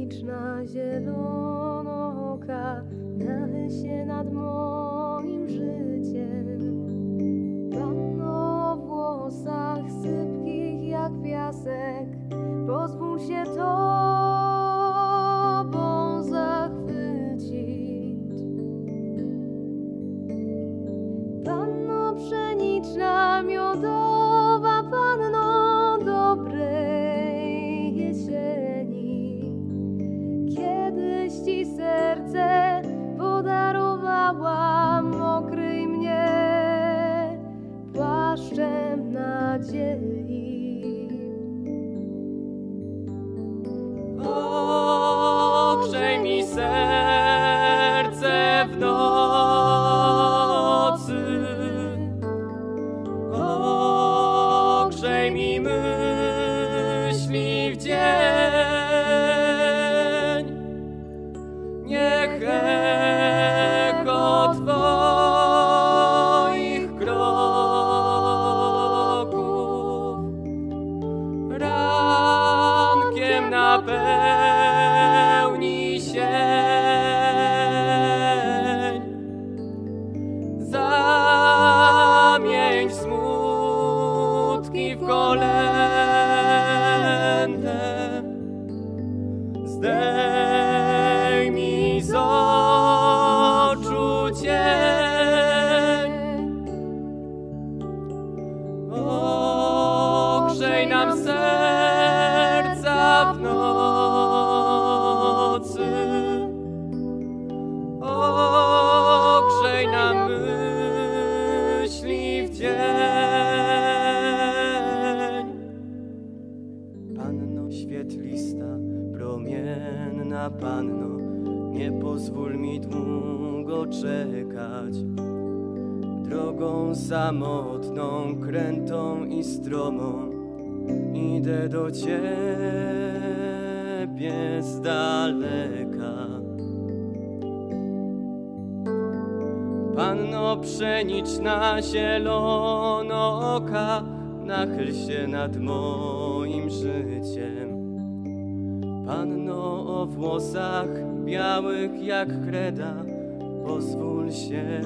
pszeniczna zielonooka, nachyl się nad moim życiem. Panno w włosach sypkich jak piasek, pozwól się Tobą zachwycić. Panno pszeniczna miodowa, panno dobrej jesieni, kiedyś Ci serce podarowałam, okryj mnie płaszczem nadziei. Ogrzej mi serce w nocy, ogrzej mi myśli w dzień. Niech echo Twoich kroków rankiem napełni sień. Zamień smutki w kolędę, zdejmij z oczu cień. Ogrzej nam serca w nocy, ogrzej nam myśli w dzień. Panno świetlista, promienna Panno, nie pozwól mi długo czekać. Drogą samotną, krętą i stromą idę do Ciebie z daleka. Panno pszeniczna zielonooka, nachyl się nad moim życiem. Panno o włosach białych jak kreda, pozwól się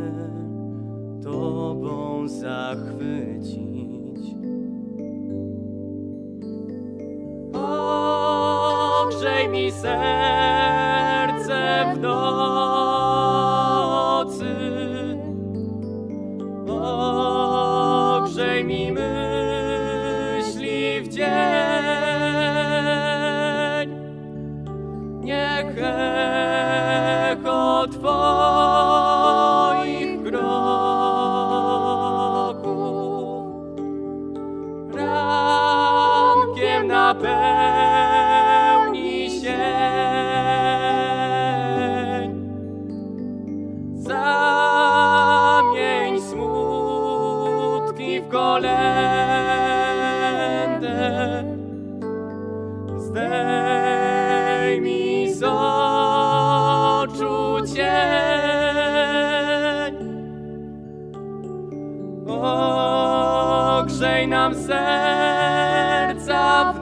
Tobą zachwycić. Ogrzej mi serce w nocy, ogrzej mi myśli w dzień. Niech echo Twoich kroków rankiem napełni sień. Zamień smutki w kolędę, zdejmij z oczu cień. Ogrzej nam serca w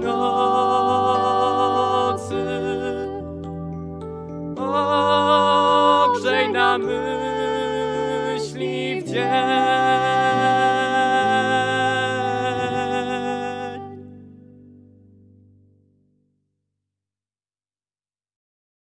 nocy, ogrzej nam myśli w dzień.